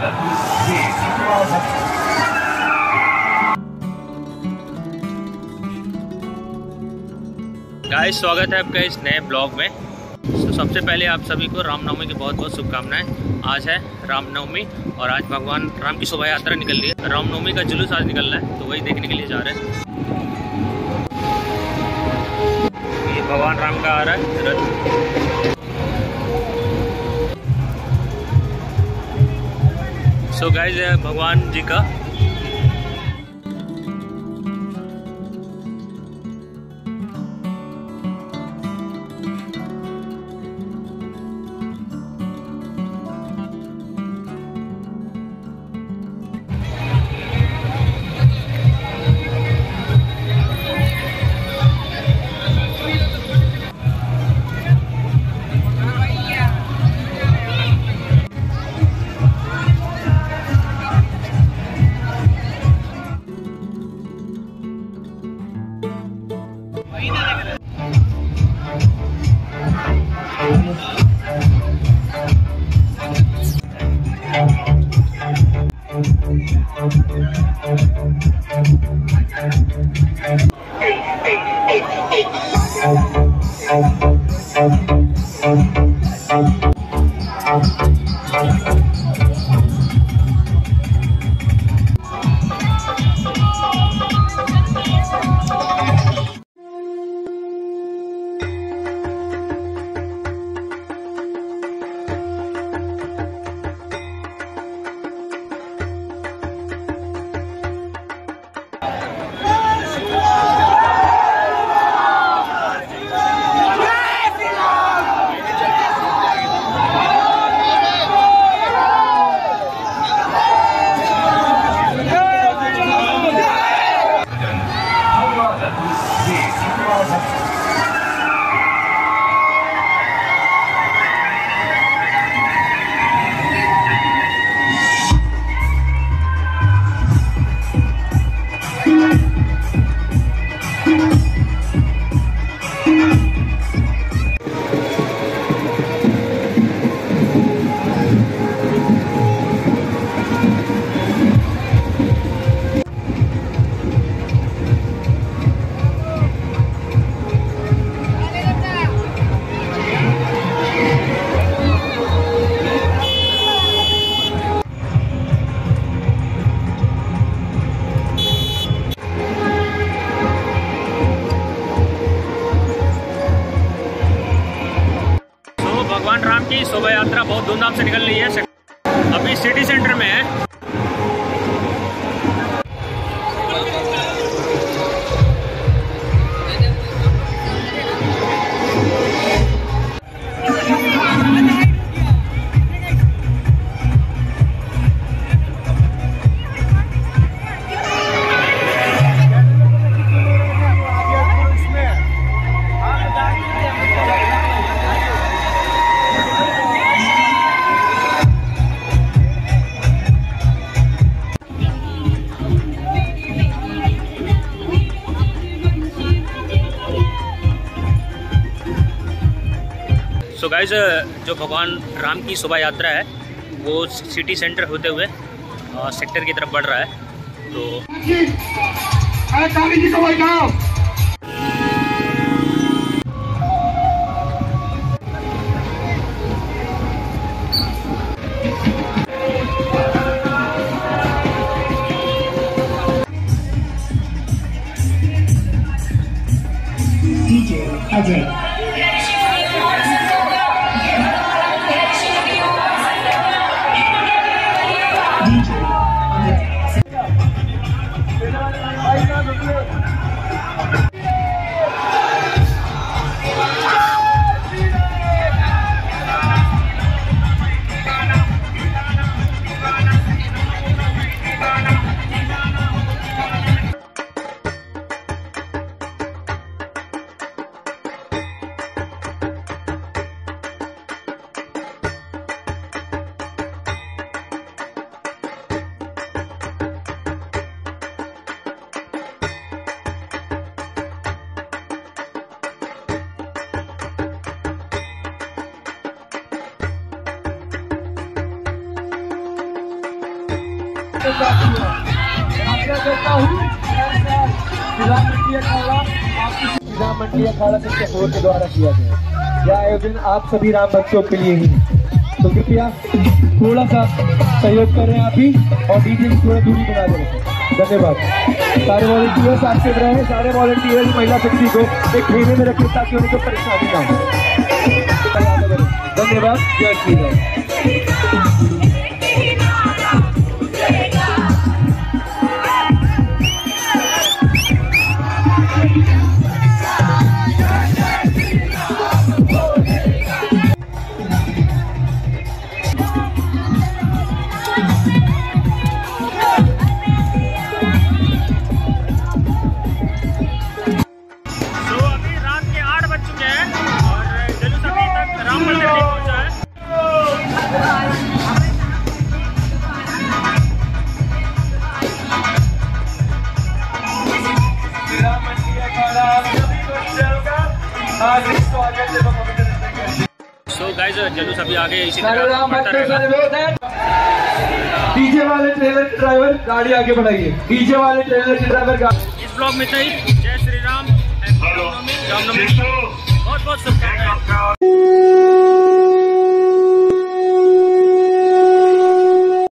Guys, स्वागत है आपका इस नए ब्लॉग में। सबसे पहले आप सभी को रामनवमी की बहुत बहुत शुभकामनाएं। आज है रामनवमी और आज भगवान राम की शोभा यात्रा निकल रही है। रामनवमी का जुलूस आज निकल रहा है, तो वही देखने के लिए जा रहे हैं। ये भगवान राम का आ रहा है रथ। सो गाइस, भगवान जी का भगवान राम की शोभा यात्रा बहुत धूमधाम से निकल रही है। अभी सिटी सेंटर में है। तो गाइस, जो भगवान राम की शोभा यात्रा है वो सिटी सेंटर होते हुए सेक्टर की तरफ बढ़ रहा है। तो DJ Ajay. के साथ हुआ। आशा करता हूँ जिला मंडी अखाड़ा आपकी जिला मंडी अखाड़ा से कैपोर के द्वारा किया गया। यह आयोजन आप सभी राम भक्तों के लिए ही है, तो कृपया थोड़ा सा सहयोग करें आप ही और डीजे की थोड़ा दूरी बना के रखें। धन्यवाद। सारे वॉलंटियर्स आपसे रहे, सारे वॉलंटियर्स महिला शक्ति को एक घेरे में रखें ताकि उनको परेशानी ना हो। धन्यवाद। जय श्री राम। सो गाइस जुलूस अभी आगे इसी सारे तरह राम बढ़ता भक्तों से रहेगा। अनुरोध है, डीजे वाले ट्रेलर के ड्राइवर गाड़ी आगे बढ़ाइए। डीजे वाले ट्रेलर के ड्राइवर गाड़ी। इस ब्लॉग में सही। जय श्री राम। रामनवमी बहुत बहुत शुभकामनाएं।